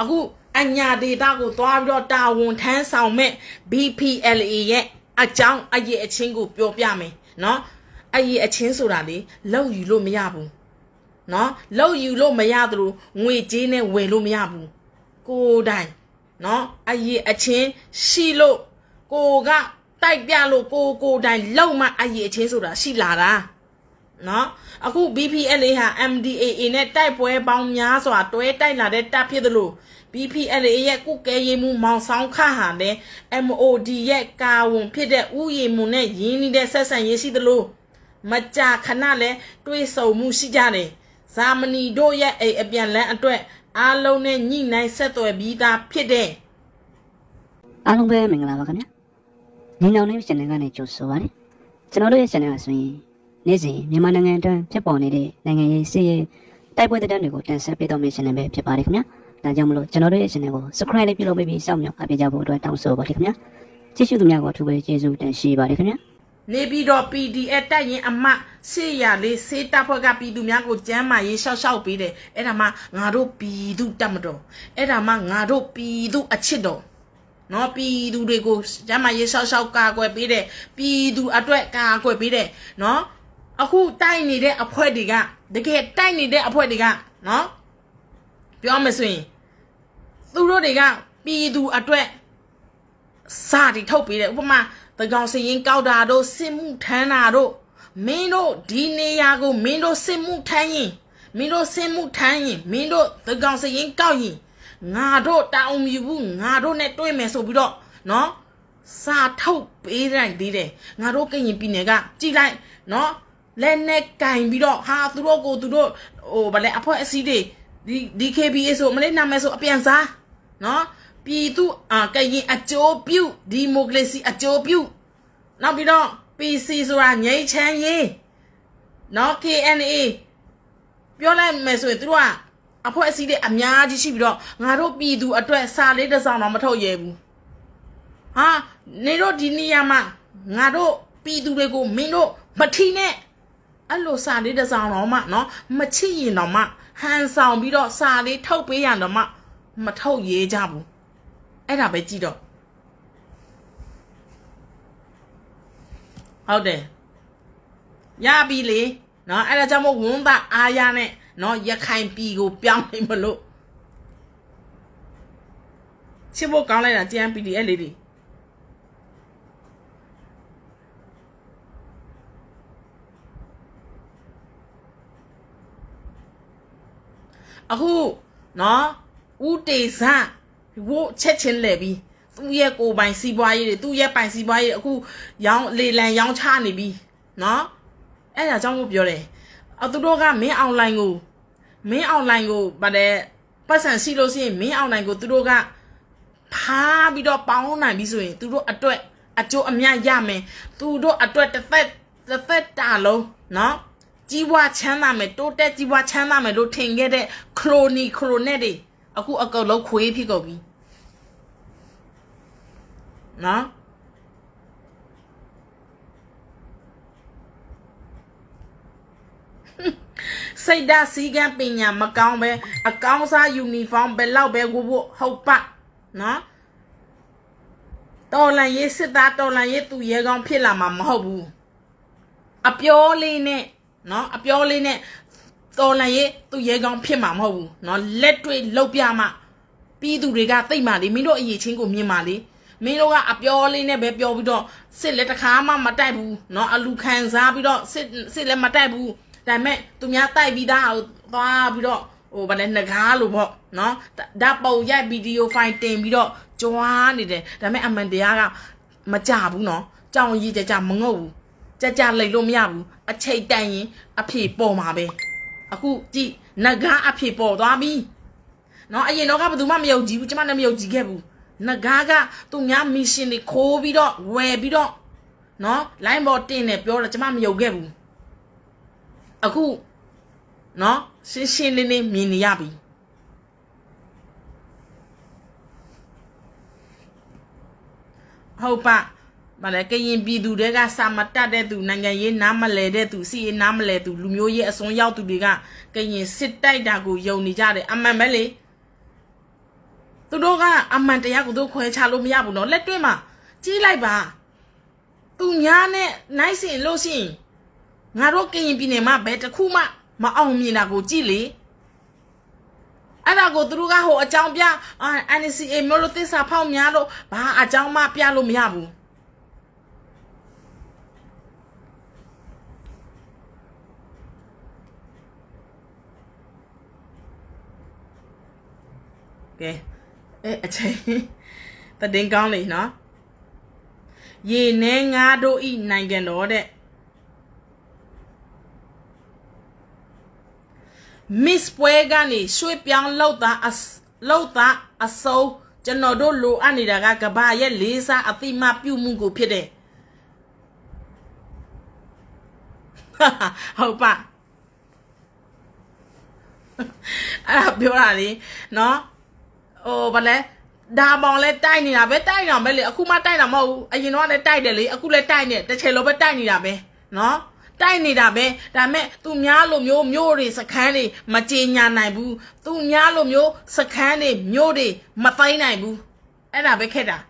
အခုအညာဒေတာကိုသွားပြီးတော့တာဝန်ထမ်းဆောင်မဲ့ BPLA ရဲ့အကြောင်းအရေးအချင်းကိုပြောပြမယ်နော်အရေးအချင်းဆိုတာလေလောက်ယူလို့မရဘူးနော်လောက်ယူလို့မရသလိုငွေကြေးနဲ့ဝယ်လို့မရဘူးကိုယ်တိုင်နော်အရေးအချင်းရှိလို့ကိုကတိုက်ပြလို့ကိုတိုင်လောက်မှအရေးအချင်းဆိုတာရှိလာတာနော်အခု BPLA ဟာ MDAA နဲ့တိုက်ပွဲပေါင်းများစွာတွဲတိုက်လာတဲ့တပ်ဖြစ်သလို BPLA ရဲ့ကုကဲရေးမှုမောင်ဆောင်ခဟာလည်း MOD ရဲ့ကာဝန်ဖြစ်တဲ့ဥယျာဉ်မှုနဲ့ရင်းနှီးတဲ့ဆက်ဆံရေးရှိသလိုမကြာခဏလည်းတွေးဆုံမှုရှိကြတယ်ဇာမနီတို့ရဲ့အိမ်အပြန်လန်းအတွက်အားလုံးနဲ့ညှိနှိုင်းဆက်သွယ်ပြီးသားဖြစ်တဲ့အားလုံးပဲမင်္ဂလာပါခင်ဗျာညီနောင်လေး channel ကနေကြိုဆိုပါရစေကျွန်တော်တို့ရဲ့ channel ကဆိုရင်နေ့စဉ်မြန်မာနိုင်ငံအတွင်းဖြစ်ပေါ်နေတဲ့နိုင်ငံရေးစစ်ရေးတိုက်ပွဲသတင်းတွေကိုတင်ဆက်ပေးတော့မယ့် channel ပဲဖြစ်ပါတယ်ခင်ဗျာဒါကြောင့်မလို့ကျွန်တော်တို့ရဲ့ channel ကို subscribe လေးပြုလုပ်ပေးပြီးစောင့်မျှော်အားပေးကြဖို့အတွက်တောင်းဆိုပါတယ်ခင်ဗျာကြည့်ရှုသူများကိုအထူးပဲကျေးဇူးတင်ရှိပါတယ်ခင်ဗျာနေပြီးတော့ PDF တိုက်ရင်အမ400လေးစေးတပ်ဖွဲ့ကပြည်သူများကိုကျမ်းမာရေးရှောက်ရှောက်ပေးတယ်အဲ့ဒါမှငါတို့ပြည်သူတပ်မတော်အဲ့ဒါမှငါတို့ပြည်သူအချစ်တော်နော်ပြည်သူတွေကိုကျမ်းမာရေးရှောက်ရှောက်ကာကွယ်ပေးတယ်ပြည်သူအတွက်ကာကွယ်ပေးတယ်နော်အခုတိုက်နေတဲ့အဖွဲ့တွေကတကယ်တိုက်နေတဲ့အဖွဲ့တွေကနော်ပြောမယ်ဆိုရင်သူတို့တွေကပြည်သူအတွက်စာတွေထုတ်ပေးတယ်ဥပမာတကောင်စရင်ကောက်တာတို့စစ်မှုထမ်းတာတို့မင်းတို့ဒီနေရာကိုမင်းတို့စစ်မှုထမ်းရင်မင်းတို့စစ်မှုထမ်းရင်မင်းတို့တကောင်စရင်ကောက်ရင်ငါတို့တောင်းမြူဘူးငါတို့နဲ့တွေ့မယ်ဆိုပြီးတော့နော်စာထုတ်ပေးလိုက်သေးတယ်ငါတို့ကရင်ပြည်နယ်ကကြည်လိုက်နော်လက်နဲ့ကင်ပြီးတော့ဟာသူတို့ကိုသူတို့ဟိုဗလဲအဖွဲ့အစည်းတွေဒီ KBA ဆိုမလေးနာမည်ဆိုအပြန်စားနော်ပြည်သူကရင်အကျိုးပြုဒီမိုကရေစီအကျိုးပြုနောက်ပြီးတော့ PC ဆိုတာငြိမ်းချမ်းရေးနော် KNA ပြောလိုက်မယ်ဆိုရင်သူတို့ကအဖွဲ့အစည်းတွေအများကြီးရှိပြီးတော့ငါတို့ပြည်သူအတွက်စာလေးတစ်စောင်တော့မထုတ်ရဘူးဟာနေတို့ဒီနေရာမှာငါတို့ပြည်သူတွေကိုမင်းတို့မထီနဲ့အဲ့လိုစာလေးတစ်စောင်တော့မှနော်မချစ်ရင်တော့မှဟန်ဆောင်ပြီးတော့စာလေးထုတ်ပေးရတော့မှမထုတ်ရေးကြဘူးအဲ့ဒါပဲကြည့်တော့ဟုတ်တယ်ရပြီလေနော်အဲ့ဒါကြောင့်မို့ဝန်သားအားရနဲ့နော်ရခိုင်ပြည်ကိုပြောင်းနေမလို့ချစ်ဖို့ကောင်းလိုက်တာကြမ်း PDF လေးတွေအခုနော်ဦးတေဆန်းဝို့ချက်ချင်းလဲပြီးသူ့ရဲ့ကိုယ်ပိုင်စီးပွားရေးတွေသူ့ရဲ့ပိုင်စီးပွားရေးအခုရောင်းလေလံရောင်းချနေပြီနော်အဲ့ဒါကြောင့်မို့ပြောတယ်သူတို့ကမင်းအွန်လိုင်းကိုဗါတဲ့ပတ်စံရှိလို့ရှိရင်မင်းအွန်လိုင်းကိုသူတို့ကဖားပြီးတော့ပေါင်းနိုင်ပြီဆိုရင်သူတို့အတွက်အကျိုးအမြတ်ရမယ်သူတို့အတွက်တစ်သက်တာလုံးနော်ကြီးပွားချမ်းသာမယ်တိုးတက်ကြီးပွားချမ်းသာမယ်လို့ထင်ခဲ့တဲ့ခရိုနက်တွေအခုအကုန်လုံးခွေးဖြစ်ကုန်ပြီနော်စိတ်ဓာတ်စီကံပညာမကောင်းပဲအကောင်းစားယူနီဖောင်းပဲလောက်ပဲဝုတ်ဟုတ်ပနော်တော်လန်ရေးစစ်သားတော်လန်ရေးသူရဲကောင်းဖြစ်လာမှာမဟုတ်ဘူးအပြောလေးနဲ့နော်အပြောလေးနဲ့တော်လန်ရေးသူရဲကောင်းဖြစ်မှာမဟုတ်ဘူးနော်လက်တွေ့လောက်ပြမှပြည်သူတွေကသိမှလေမင်းတို့အရေးချင်းကိုမြင်ပါလေမင်းတို့ကအပြောလေးနဲ့ပဲပြောပြီးတော့စစ်လက်တစ်ခါမှမတိုက်ဘူးနော်အလူခံစားပြီးတော့စစ်လက်မတိုက်ဘူးဒါပေမဲ့သူများတိုက်ပြီးသားသွားပြီးတော့ဟိုဗါလဲငကားလို့ပေါ့နော်ဓာတ်ပုံရိုက်ဗီဒီယိုဖိုင်တင်ပြီးတော့ကြွားနေတယ်ဒါပေမဲ့အမှန်တရားကမကြဘူးနော်ကြောင်ကြီးကြမငုတ်ဘူးကြလိတ်လို့မရဘူးအချိတ်တန်ရင်အဖြေပေါ်မှာပဲအခုကြည့်ငကားအဖြေပေါ်သွားပြီနော်အရင်တော့ကဘယ်သူမှမယုံကြည်ဘူးကျမလည်းမယုံကြည်ခဲ့ဘူးငကားကသူများမီရှင်တွေခိုးပြီးတော့ဝယ်ပြီးတော့နော်လိုင်းပေါ်တင်တယ်ပြောတော့ကျမမယုံခဲ့ဘူးအခုနော်ရှင်းလင်းမြင်နေရပြီဟုတ်ပါဗါလဲကရင်ပြည်သူတွေကစာမတတ်တဲ့သူနိုင်ငံရေးနားမလဲတဲ့သူစီရေးနားမလဲသူလူမျိုးရေးအစွန်းရောက်သူတွေကကရင်စစ်တိုက်တာကိုယုံနေကြတယ်အမှန်ပဲလေတို့ကအမှန်တရားကိုသူခွဲခြားလို့မရဘူးနော်လက်တွေ့မှာကြီးလိုက်ပါသူများနဲ့နိုင်စင်လို့ရှိရင်ငါတို့ကရင်ပြည်နယ်မှာဘယ်တစ်ခုမှမအောင်မြင်တာကိုကြည့်လေအဲ့ဒါကိုသူတို့ကဟိုအကြောင်းပြ NCA မျိုးလို့သစ္စာဖောက်များလို့ဘာအကြောင်းမှပြလို့မရဘူးကဲအချိန်တည်ကောင်းလေနော်ရေနဲငါတို့ဤနိုင်ငံတော်တဲ့ Miss ပွဲကနေရွှေ့ပြောင်းလောက်တာအစိုးကျွန်တော်တို့လိုအပ်နေတာကကဘာရဲ့လေးစားအသိမှပြုမှုကိုဖြစ်တယ်ဟုတ်ပါအဲ့ဒါပြောတာလေနော်ဟိုဗလဲဒါပေါင်လဲတိုက်နေတာပဲတိုက်တာပဲလေအခုမှတိုက်တာမဟုတ်ဘူးအရင်တော့လည်းတိုက်တယ်လေအခုလည်းတိုက်နေတစ်ချိန်လုံးပဲတိုက်နေတာပဲနော်တိုက်နေတာပဲဒါမဲ့သူများလိုမျိုးမျိုးတွေစခန်းတွေမကြေညာနိုင်ဘူးသူများလိုမျိုးစခန်းတွေမျိုးတွေမသိမ်းနိုင်ဘူးအဲ့ဒါပဲခက်တာ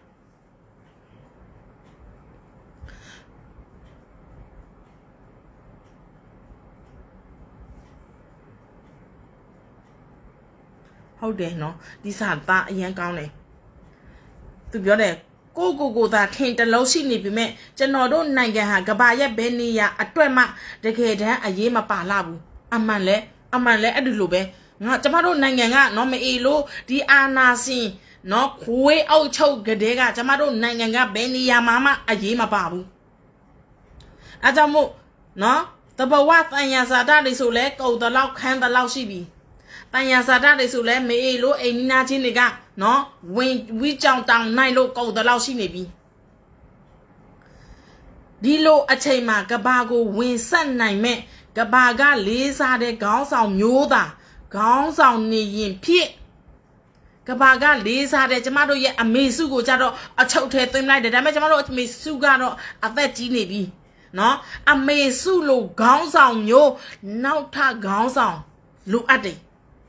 ဟုတ်တယ်နော်ဒီစာသားအရင်ကောင်းတယ်သူပြောတယ်ကိုသာထင်တလုံးရှိနေပြီမဲ့ကျွန်တော်တို့နိုင်ငံဟာကဘာရဲ့ဘယ်နေရာအတွက်မှတကယ်တမ်းအရေးမပါလာဘူးအမှန်လဲအဲ့ဒီလိုပဲငါကျမတို့နိုင်ငံကနော်မအေလို့ဒီအာနာစင်နော်ခွေးအောက်ချုပ်ကတဲ့ကကျမတို့နိုင်ငံကဘယ်နေရာမှအရေးမပါဘူးအဲကြောင့်မို့နော်တဘဝတန်ရာဇာတတွေဆိုလဲကုံတလောက်ခန်းတလောက်ရှိပြီတန်ရာဇာတတွေဆိုလဲမေအေလို့အိမ်နီးနားချင်းတွေကနော်ဝင်ဝီကြောင်တောင်နိုင်လို့ကုံတလောက်ရှိနေပြီဒီလိုအချိန်မှာကဘာကိုဝင်ဆက်နိုင်မဲ့ကဘာကလေးစားတဲ့ခေါင်းဆောင်မျိုးသားခေါင်းဆောင်နေရင်ဖြစ်ကဘာကလေးစားတဲ့ကျမတို့ရဲ့အမေစုကိုကြတော့အချုပ်ထဲသွင်းလိုက်တယ်ဒါပေမဲ့ကျမတို့အမေစုကတော့အသက်ကြီးနေပြီနော်အမေစုလိုခေါင်းဆောင်မျိုးနောက်ထပ်ခေါင်းဆောင်လိုအပ်တယ်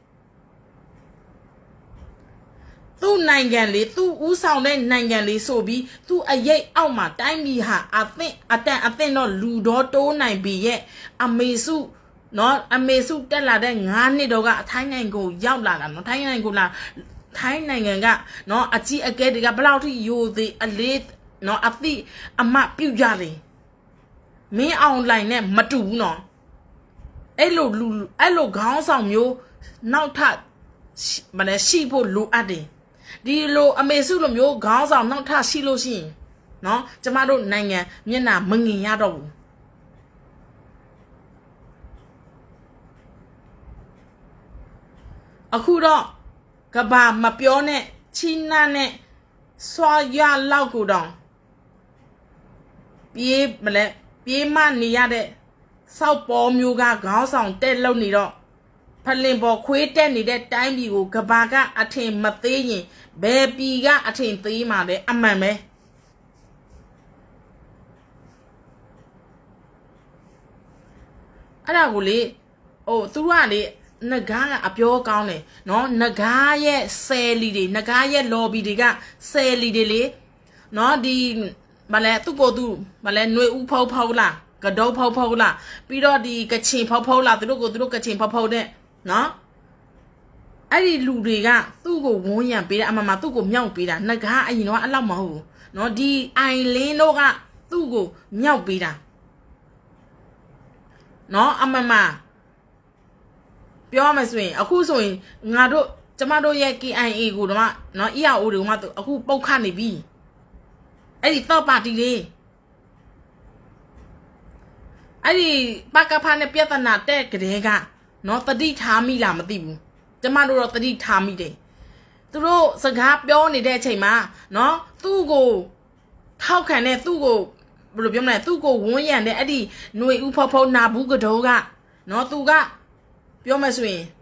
သူ့နိုင်ငံလေးသူ့ဦးဆောင်တဲ့နိုင်ငံလေးဆိုပြီးသူ့အရေးအောက်မှာတိုင်းပြည်ဟာအသင့်တော့လူတော်တိုးနိုင်ပြီရဲ့အမေစုနော်အမေစုတက်လာတဲ့9နှစ်တော့ကအထိုင်းနိုင်ငံကိုရောက်လာတာနော်ထိုင်းနိုင်ငံကိုလာထိုင်းနိုင်ငံကနော်အကြီးအကဲတွေကဘယ်လောက်ထိယိုသေးအလေးနော်အသိအမပြုတ်ကြတယ်မင်းအောင်လိုင်းနဲ့မတူဘူးနော်အဲ့လိုခေါင်းဆောင်မျိုးနောက်ထပ်မလဲရှိဖို့လိုအပ်တယ်ဒီလိုအမေစုလိုမျိုးခေါင်းဆောင်နောက်ထပ်ရှိလို့ရှိရင်နော်ကျမတို့နိုင်ငံမျက်နှာမငင်ရတော့ဘူးအခုတော့ကဘာမပြောနဲ့ချီနာနဲ့စွာရလောက်ကိုတောင်ပြေးမနေရတဲ့စောက်ပေါ်မျိုးကခေါင်းဆောင်တက်လုံနေတော့ဖလင်ပေါ်ခွေးတက်နေတဲ့တိုင်းပြည်ကိုကဘာကအထင်မသေးရင်ဘယ်ပြည်ကအထင်သေးမှာလဲအမှန်ပဲအဲ့ဒါကိုလေသူကလေနဂါးကအပြောကောင်းတယ်နော်နဂါးရဲ့ဆယ်လီတွေနဂါးရဲ့ lobby တွေကဆယ်လီတွေလေနော်ဒီမလဲသူ့ကိုသူမလဲຫນွေဦးဖောက်လားကဒုတ်ဖောက်လားပြီးတော့ဒီကချင်ဖောက်လားသူတို့ကချင်ဖောက်တဲ့နော်အဲ့ဒီလူတွေကသူ့ကိုဝန်းရံပေးတာအမှန်သူ့ကိုမြောက်ပေးတာနဂါးအရင်တော့အဲ့လောက်မဟုတ်ဘူးနော်ဒီအိုင်လင်းတို့ကသူ့ကိုမြောက်ပေးတာနော်အမှန်ပြောမယ်ဆိုရင်အခုဆိုရင်ကျမတို့ရဲ့ KIA ကိုတော့နော် EAO တွေကမှအခုပုတ်ခတ်နေပြီအဲ့ဒီတော့ပါတီတွေအဲ့ဒီပကဖာနဲ့ပြဿနာတဲ့ကလေးကနော်တတိထားမိလားမသိဘူးကျမတို့တော့တတိထားမိတယ်သူတို့စကားပြောနေတဲ့အချိန်မှာနော်သူ့ကိုထောက်ခံတဲ့သူ့ကိုဘယ်လိုပြောမလဲသူ့ကိုဝန်းရံတဲ့အဲ့ဒီຫນွေဦးဖောနာဘူးကတော်ကနော်သူကပြောမယ်ဆိုရင်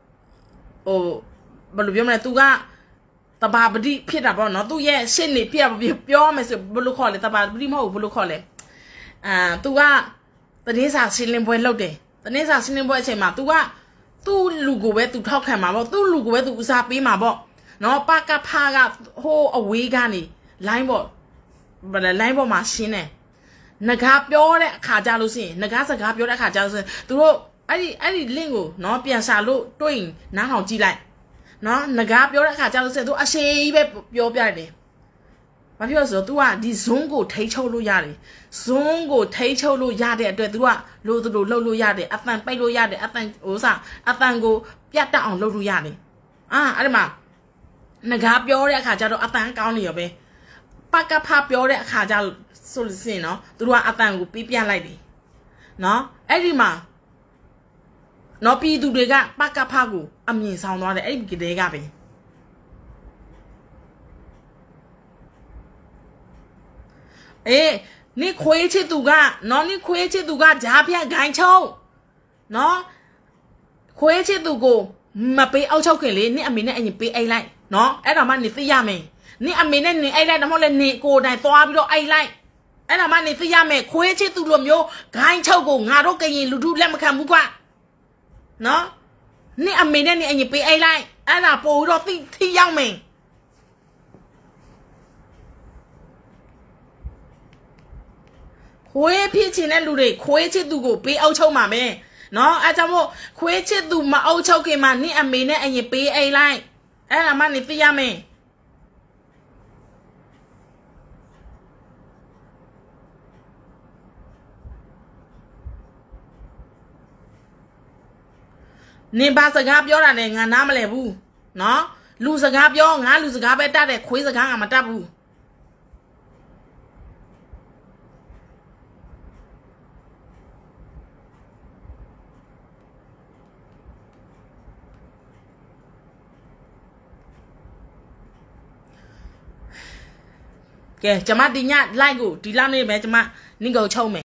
ဘယ်လိုပြောမလဲသူကတဘာပတိဖြစ်တာပေါ့နော်သူရဲ့ရှစ်နေပြောမယ်ဆိုဘယ်လိုခေါ်လဲတဘာပတိမဟုတ်ဘူးဘယ်လိုခေါ်လဲသူကတနေ့စာရှင်းလင်းပွဲလုပ်တယ်တနေ့စာရှင်းလင်းပွဲအချိန်မှာသူကသူ့လူကိုပဲသူထောက်ခံမှာပေါ့သူ့လူကိုပဲသူဦးစားပေးမှာပေါ့เนาะปากกาพากะโหอเวกันนี่ไลน์บ่ไลน์บ่มาရှင်းတယ်နဂါပြောတဲ့အခါကြလို့ရှိရင်နဂါစကားပြောတဲ့အခါကြလို့ရှိရင်သူတို့အဲ့ဒီ link ကိုเนาะပြန်စာလို့တွေ့ရင်နားထောင်ကြည့်လိုက်เนาะနဂါပြောတဲ့အခါကြလို့ရှိရင်သူအရှိကြီးပဲပြောပြတယ်ဘာဖြစ်လို့ဆိုတော့ तू ကဒီ zone ကိုထိချုပ်လို့ရတယ် zone ကိုထိချုပ်လို့ရတဲ့အတွက် तू ကလို့သူတို့လှုပ်လို့ရတယ်အတန်ပိတ်လို့ရတယ်အတန်ဟိုစားအတန်ကိုပြတ်တက်အောင်လှုပ်လို့ရတယ်အဲ့ဒီမှာနဂါပြောတဲ့အခါကျတော့အတန်ကောင်းနေရောပဲပကဖပြောတဲ့အခါကျဆိုလို့ရှိရင်เนาะ तू ကအတန်ကိုပြပြလိုက်တယ်เนาะအဲ့ဒီမှာเนาะပြည်သူတွေကပကဖကိုအမြင်ဆောင်သွားတယ်အဲ့ဒီကလေးကပဲนี่คุยชิตุกะเนาะนี่คุยชิตุกะဂျားဖြတ်ဂိုင်းချုံเนาะခွေးချစ်သူကိုမပေးအောက်ချုပ်ခင်လေနင့်အမေနဲ့အရင်ပေးအိတ်လိုက်เนาะအဲ့ဒါမှနေသိရမယ်နင့်အမေနဲ့နေအိတ်လိုက်တော့မဟုတ်လေနေကိုယ်တိုင်သွားပြီးတော့အိတ်လိုက်အဲ့ဒါမှနေသိရမယ်ခွေးချစ်သူလိုမျိုးဂိုင်းချုပ်ကိုငါတို့ကရင်လူထုလက်မခံဘူးကွာเนาะနင့်အမေနဲ့နေအရင်ပေးအိတ်လိုက်အဲ့ဒါပို့ပြီးတော့သိရောက်မယ်ခွေးဖြစ်ချင်တဲ့လူတွေခွေးချစ်သူကိုပေးအောက်ချုပ်မှာပဲเนาะအဲကြောင့်မို့ခွေးချစ်သူမအောက်ချုပ်ခင်မှာနင့်အမေနဲ့အရင်ပေးအိတ်လိုက်အဲ့ဒါမှနေသိရမယ်နင်ဘာစကားပြောတာလဲငါနားမလဲဘူးเนาะလူစကားပြောငါလူစကားပဲတတ်တယ်ခွေးစကားငါမတတ်ဘူးကဲကျမဒီည like ကိုဒီလောက်နေပဲကျမနင့်ကိုချုပ်မယ်